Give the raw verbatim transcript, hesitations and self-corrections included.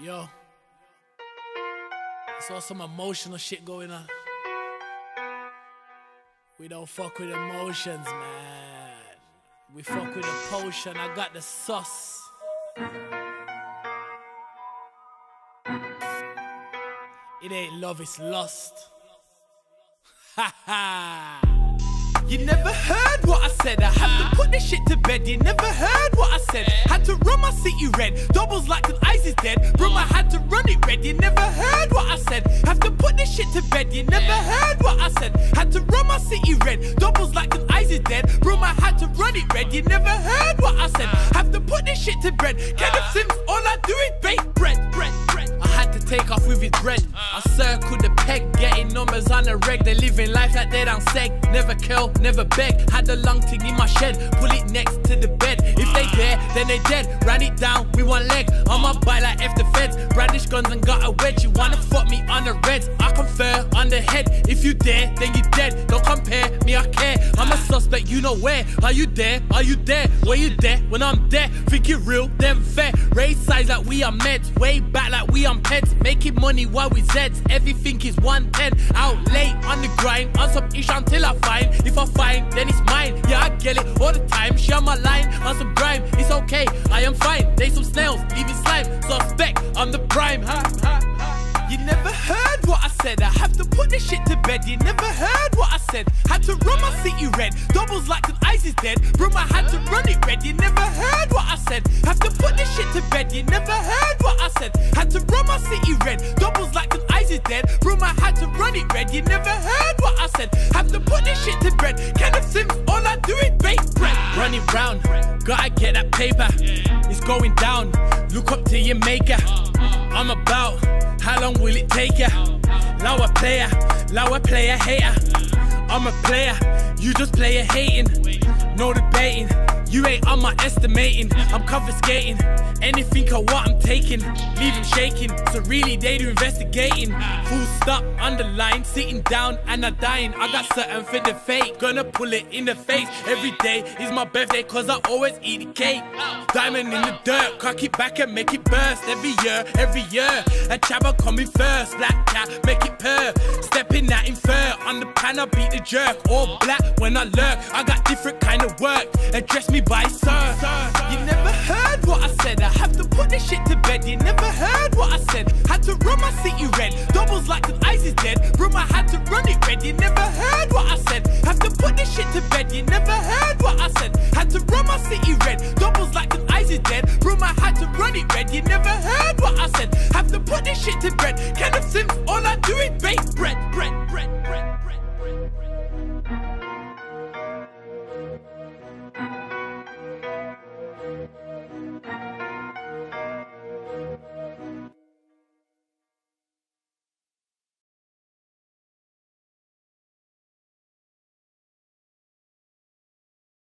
Yo, I saw some emotional shit going on. We don't fuck with emotions, man. We fuck with the potion. I got the sauce. It ain't love, it's lust. Ha ha. You never heard what I said. I have to put this shit to bed. You never heard what I said. Had to run my city red. Doubles like the eyes is dead. Bro, I had to run it red. You never heard what I said. Have to put this shit to bed. You never heard what I said. Had to run my city red. Doubles like the eyes is dead. Bro, I had to run it red. You never heard what I said. Have to put this shit to bed. Kenneth Sims, all I do is bake bread, bread, bread. I had to take off with his bread. I circled the peg, getting numbers on the reg. They living life like they don't seg. Never kill, never beg. Had the long thing in my shed, pull it next to the bed. If they there, then they dead. Ran it down with one leg. On my bike like F the feds. Brandish guns and got a wedge. You wanna fuck me on the reds? I confer on the head. If you dare, then you dead. Don't compare me, I care. I'm a suspect, you know where. Are you there? Are you there? Were you there when I'm there? Think it real, then fair. Raise size like we are meds. Way back like we on pets. Making money while we zeds. Everything is one ten. Out late on the grind. On some ish until I find. If I find, then it's mine. Yeah, I get it all the time. Share my line on some grime. It's okay, I am fine. They some snails, leaving slime. Suspect, I'm the prime. Ha, ha, ha. You never heard what I said. I have to put this shit to bed. You never heard what I said. Had to run my city red. Doubles like the eyes is dead. Bro, I had to run it red. You never heard what I said. Have to put this shit to bed. You never heard what I said. Had to run my city red. Doubles like the eyes is dead. Bro, I had to run it red. You never heard what I said. Have to put this shit to bed. Kenneth Sims, all I do is bake bread. Running round, gotta get that paper. It's going down. Look up to your maker. I'm about. How long will it take ya? Lower player, lower player hater. I'm a player, you just player hating. No debating, you ain't on my estimating. I'm confiscating anything I want, I'm taking. Leave him shaking, so really they do investigating. Full stop, underline, sitting down and I'm dying. I got something for the fate, gonna pull it in the face. Every day is my birthday cause I always eat the cake. Diamond in the dirt, cock it back and make it burst. Every year, every year, a chabba coming first. Black cat, make it purr. Stepping out in fur, on the pan I beat the jerk. All black when I lurk, I got different kind of work. Address me by sir. You never heard what I said. I have to put this shit to bed. You never heard what I said. Had to run my city red. Doubles like the eyes is dead. Bro, I had to run it red. You never heard what I said. Have to put this shit to bed. You never heard what I said. Had to run my city red. Doubles like the eyes is dead. Bro, I had to run it red. You never heard what I said. Have to put this shit to bed. Kenneth Sims, all I do is bake